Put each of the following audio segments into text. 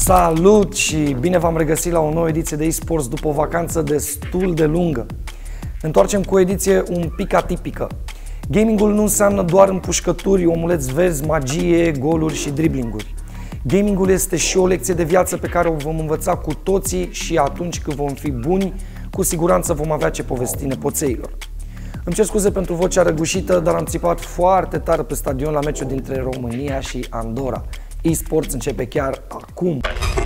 Salut și bine v-am regăsit la o nouă ediție de eSports după o vacanță destul de lungă. Întoarcem cu o ediție un pic atipică. Gamingul nu înseamnă doar împușcături, omuleți verzi, magie, goluri și driblinguri. Gamingul este și o lecție de viață pe care o vom învăța cu toții și atunci când vom fi buni, cu siguranță vom avea ce povesti nepoțeilor. Îmi cer scuze pentru vocea răgușită, dar am țipat foarte tare pe stadion la meciul dintre România și Andorra. eSports începe chiar acum.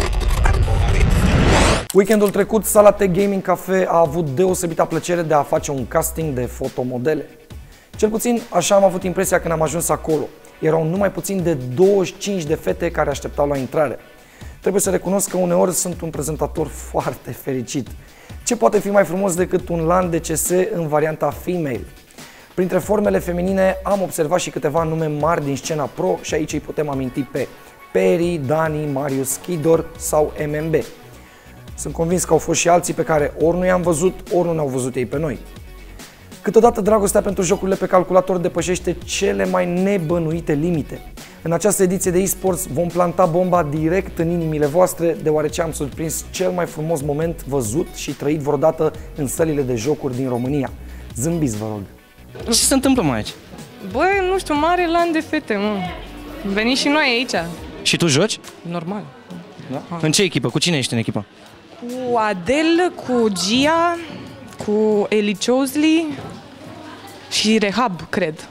Weekendul trecut, Sala Tech Gaming Cafe a avut deosebită plăcere de a face un casting de fotomodele. Cel puțin așa am avut impresia când am ajuns acolo. Erau numai puțin de 25 de fete care așteptau la intrare. Trebuie să recunosc că uneori sunt un prezentator foarte fericit. Ce poate fi mai frumos decât un LAN DCS în varianta female? Printre formele feminine am observat și câteva nume mari din scena pro și aici îi putem aminti pe Peri, Dani, Marius Chidor sau MMB. Sunt convins că au fost și alții pe care ori nu i-am văzut, ori nu ne-au văzut ei pe noi. Câteodată dragostea pentru jocurile pe calculator depășește cele mai nebănuite limite. În această ediție de eSports vom planta bomba direct în inimile voastre, deoarece am surprins cel mai frumos moment văzut și trăit vreodată în sălile de jocuri din România. Zâmbiți, vă rog! Ce se întâmplă mai aici? Băi, nu știu, mare LAN de fete, mă. Venim și noi aici. Și tu joci? Normal. Da. În ce echipă? Cu cine ești în echipă? Cu Adel, cu Gia, cu Eli Chosli și Rehab, cred.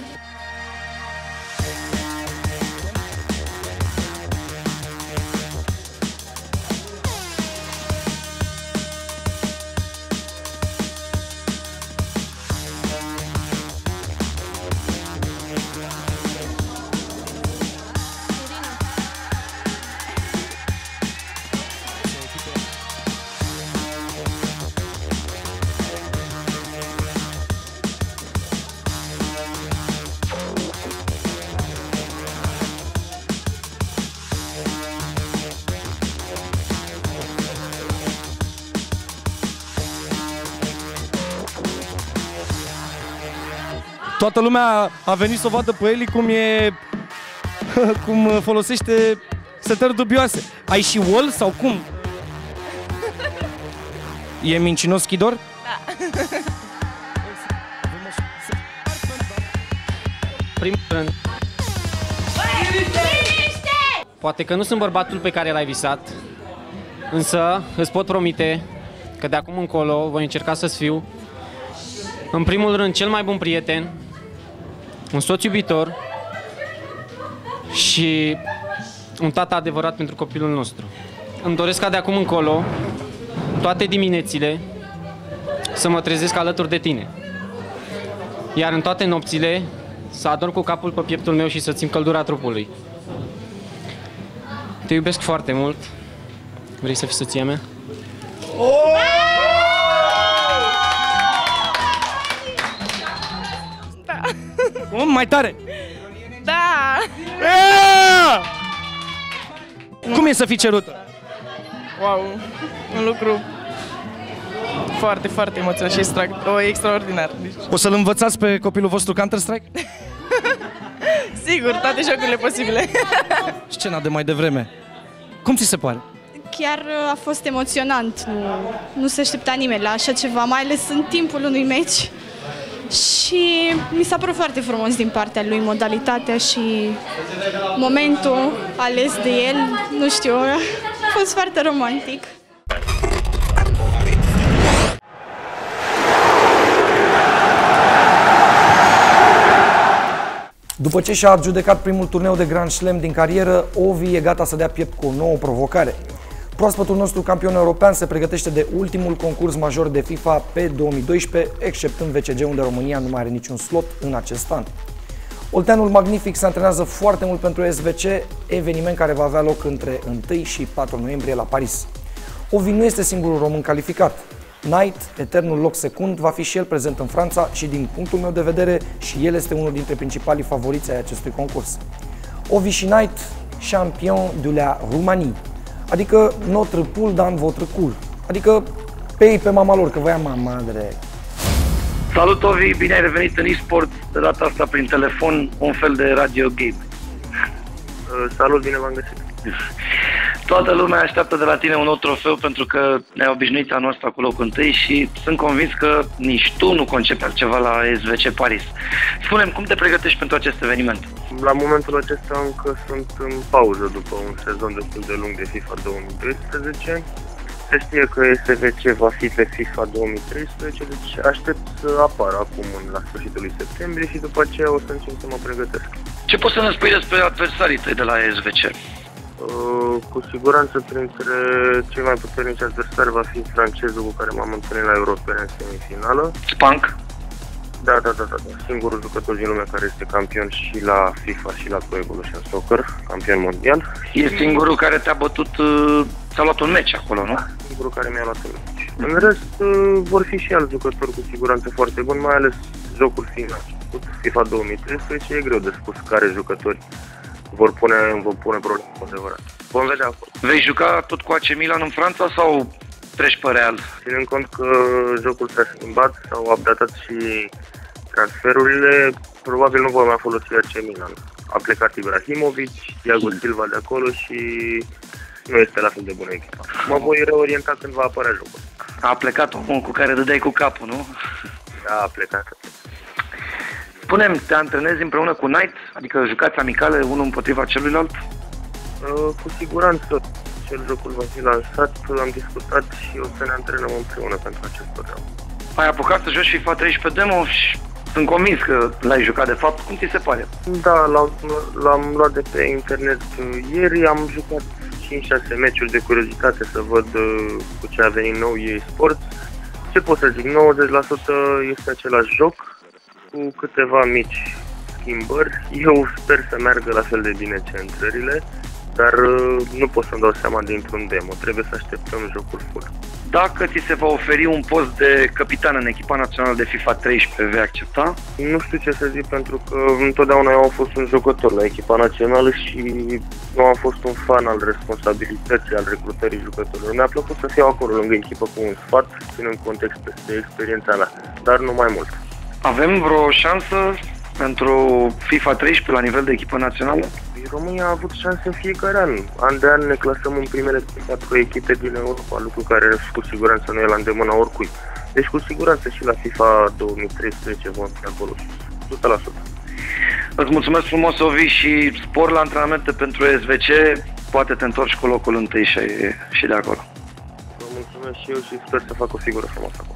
Toată lumea a venit să o vadă pe Eli cum folosește setări dubioase. Ai și wall sau cum? E mincinos, Chidor? Da. Primul rând, poate că nu sunt bărbatul pe care l-ai visat, însă îți pot promite că de acum încolo voi încerca să fiu, în primul rând, cel mai bun prieten, un soț iubitor și un tată adevărat pentru copilul nostru. Îmi doresc ca de acum încolo, toate diminețile, să mă trezesc alături de tine. Iar în toate nopțile, să adorm cu capul pe pieptul meu și să țin căldura trupului. Te iubesc foarte mult. Vrei să fii soția mea? Da. Cum? Mai tare! Da! Cum e să fii cerută? Wow! Un lucru foarte, foarte emoționant și extraordinar. O să-l învățați pe copilul vostru Counter-Strike? Sigur, toate jocurile posibile. Scena de mai devreme. Cum ți se pare? Chiar a fost emoționant, nu se aștepta nimeni la așa ceva, mai ales în timpul unui meci. Și mi s-a părut foarte frumos din partea lui modalitatea și momentul ales de el, nu știu, a fost foarte romantic. După ce și-a adjudecat primul turneu de Grand Slam din carieră, Ovi e gata să dea piept cu o nouă provocare. Proaspătul nostru campion european se pregătește de ultimul concurs major de FIFA pe 2012, exceptând VCG, unde România nu mai are niciun slot în acest an. Olteanul magnific se antrenează foarte mult pentru SVC, eveniment care va avea loc între 1 și 4 noiembrie la Paris. Ovi nu este singurul român calificat. Knight, eternul loc secund, va fi și el prezent în Franța și, din punctul meu de vedere, și el este unul dintre principalii favoriți ai acestui concurs. Ovi și Knight, champion de la Roumanie, adică notre poule dans votre cour, adică pe ei, pe mama lor, că vă ia mama de... Salut, Ovi, bine ai revenit în eSport, de data asta prin telefon, un fel de radio game. Salut, bine v-am găsit. Toată lumea așteaptă de la tine un nou trofeu pentru că ne-ai obișnuit anul ăsta cu locul întâi și sunt convins că nici tu nu concepi altceva la SVC Paris. Spune-mi, cum te pregătești pentru acest eveniment? La momentul acesta încă sunt în pauză după un sezon destul de lung de FIFA 2013. Se știe că SVC va fi pe FIFA 2013, deci aștept să apară acum la sfârșitul lui septembrie și după aceea o să încep să mă pregătesc. Ce poți să ne spui despre adversarii tăi de la SVC? Cu siguranță printre cei mai puternici adversari va fi francezul cu care m-am întâlnit la Europene în semifinală. Spank? Da. Singurul jucător din lume care este campion și la FIFA și la Pro Evolution Soccer, campion mondial. E singurul care te-a bătut, ți-a luat un meci acolo, nu? Singurul care mi-a luat un meci. În rest, vor fi și alți jucători cu siguranță foarte buni, mai ales jocul final. FIFA 2013 e greu de spus care jucători vor pune probleme cu adevărat. Vom vedea acolo. Vei juca tot cu AC Milan în Franța sau treci pe Real? Ținând cont că jocul s-a schimbat, s-au updatat și transferurile, probabil nu vom mai folosi AC Milan. A plecat Ibrahimovic, Thiago Silva de acolo și nu este la fel de bună echipa. Mă voi reorienta când va apărea jocul. A plecat omul cu care dădeai cu capul, nu? Da, a plecat. Spune-mi, te antrenezi împreună cu Knight? Adică jucați amicale unul împotriva celuilalt? Cu siguranță. Cel jocul va fi lansat, am discutat și o să ne antrenăm împreună pentru acest program. Ai apucat să joci FIFA 13 demo și sunt convins că l-ai jucat de fapt. Cum ți se pare? Da, l-am luat de pe internet ieri, am jucat 5-6 meciuri de curiozitate să văd cu ce a venit nou EA Sports. Ce pot să zic, 90% este același joc, cu câteva mici schimbări. Eu sper să meargă la fel de bine centrările, dar nu pot să-mi dau seama dintr-un demo. Trebuie să așteptăm jocul full. Dacă ți se va oferi un post de capitan în echipa națională de FIFA 13, vei accepta? Nu știu ce să zic, pentru că întotdeauna eu am fost un jucător la echipa națională și nu am fost un fan al responsabilității, al recrutării jucătorilor. Mi-a plăcut să fiu acolo lângă echipă cu un sfat, ținând context de experiența mea, dar nu mai mult. Avem vreo șansă pentru FIFA 13 la nivel de echipă națională? România a avut șanse în fiecare an. An de an ne clasăm în primele 4 echipe din Europa, lucru care cu siguranță nu e la îndemâna oricui. Deci cu siguranță și la FIFA 2013 vom fi acolo, 100%. Îți mulțumesc frumos, Ovi, și spor la antrenamente pentru SVC. Poate te întorci cu locul întâi și de acolo. Vă mulțumesc și eu și sper să fac o figură frumoasă acolo.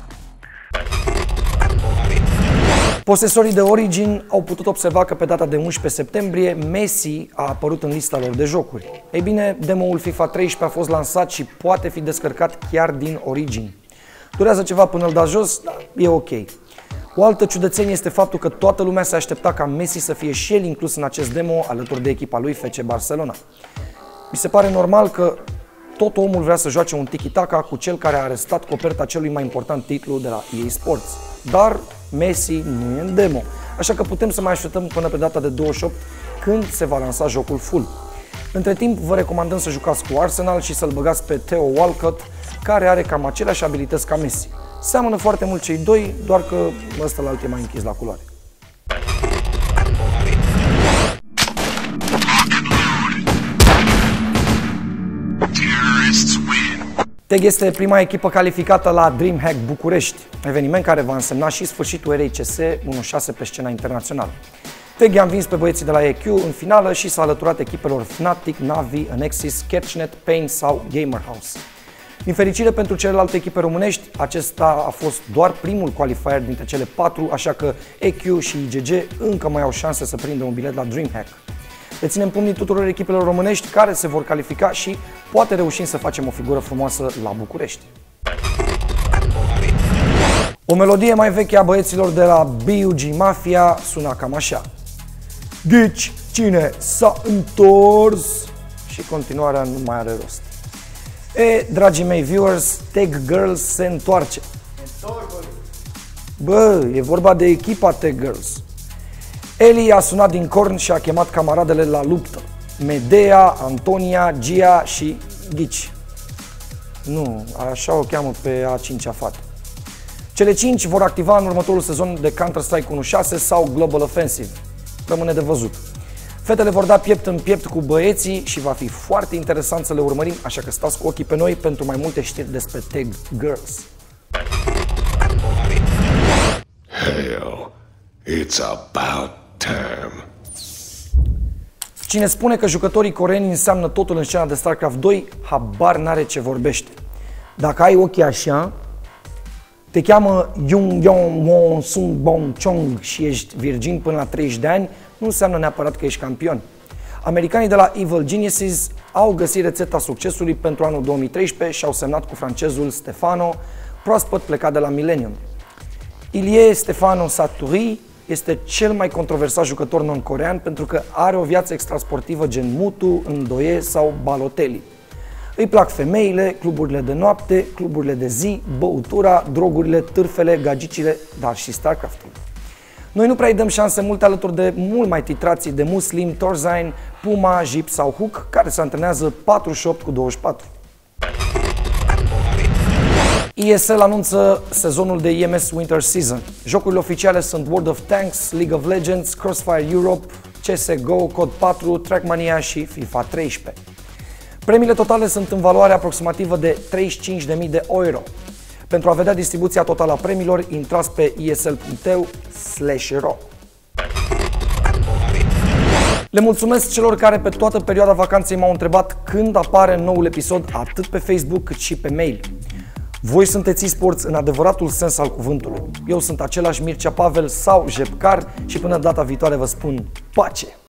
Posesorii de Origin au putut observa că pe data de 11 septembrie Messi a apărut în lista lor de jocuri. Ei bine, demo-ul FIFA 13 a fost lansat și poate fi descărcat chiar din Origin. Durează ceva până îl da jos, dar e ok. O altă ciudățenie este faptul că toată lumea se aștepta ca Messi să fie și el inclus în acest demo alături de echipa lui FC Barcelona. Mi se pare normal că tot omul vrea să joace un tiki-taka cu cel care a arestat coperta celui mai important titlu de la EA Sports. Dar Messi nu e în demo, așa că putem să mai așteptăm până pe data de 28 când se va lansa jocul full. Între timp, vă recomandăm să jucați cu Arsenal și să-l băgați pe Theo Walcott, care are cam aceleași abilități ca Messi. Seamănă foarte mult cei doi, doar că ăsta e mai închis la culoare. TEG este prima echipă calificată la DreamHack București, eveniment care va însemna și sfârșitul erei CS 1.6 pe scena internațională. TEG i-a învins pe băieții de la EQ în finală și s-a alăturat echipelor Fnatic, Navi, Anexis, Catchnet, Pain sau Gamerhouse. Din fericire pentru celelalte echipe românești, acesta a fost doar primul qualifier dintre cele 4, așa că EQ și IGG încă mai au șanse să prindă un bilet la DreamHack. Le ținem pumnii tuturor echipelor românești care se vor califica și poate reușim să facem o figură frumoasă la București. O melodie mai veche a băieților de la BUG Mafia suna cam așa. Ghici cine s-a întors? Și continuarea nu mai are rost. Dragii mei viewers, Tag Girls se întoarce. Bă, e vorba de echipa Tag Girls. Eli a sunat din corn și a chemat camaradele la luptă. Medea, Antonia, Gia și Ghici. Nu, așa o cheamă pe a 5-a fată. Cele 5 vor activa în următorul sezon de Counter-Strike 1.6 sau Global Offensive. Rămâne de văzut. Fetele vor da piept în piept cu băieții și va fi foarte interesant să le urmărim, așa că stați cu ochii pe noi pentru mai multe știri despre Tag Girls. Hell, it's about time. Cine spune că jucătorii coreeni înseamnă totul în scena de StarCraft 2, habar n-are ce vorbește. Dacă ai ochii așa, te cheamă Jung Yong Won Sung Bong Chong și ești virgin până la 30 de ani, nu înseamnă neapărat că ești campion. Americanii de la Evil Geniuses au găsit rețeta succesului pentru anul 2013 și au semnat cu francezul Stefano, proaspăt plecat de la Millennium. Ilie Stefano Saturi este cel mai controversat jucător non-corean pentru că are o viață extrasportivă gen Mutu, Ndoye sau Balotelli. Îi plac femeile, cluburile de noapte, cluburile de zi, băutura, drogurile, târfele, gagicile, dar și StarCraft-ul. Noi nu prea îi dăm șanse multe alături de mult mai titrații de Muslim, Torzine, Puma, Jeep sau Hook, care se antrenează 48/24. ESL anunță sezonul de EMS Winter Season. Jocurile oficiale sunt World of Tanks, League of Legends, Crossfire Europe, CSGO, Code 4, Trackmania și FIFA 13. Premiile totale sunt în valoare aproximativă de 35.000 de euro. Pentru a vedea distribuția totală a premiilor, intrați pe esl.eu/ro. Le mulțumesc celor care pe toată perioada vacanței m-au întrebat când apare noul episod atât pe Facebook cât și pe mail. Voi sunteți eSports în adevăratul sens al cuvântului. Eu sunt același Mircea Pavel sau Jepcar și până data viitoare vă spun pace!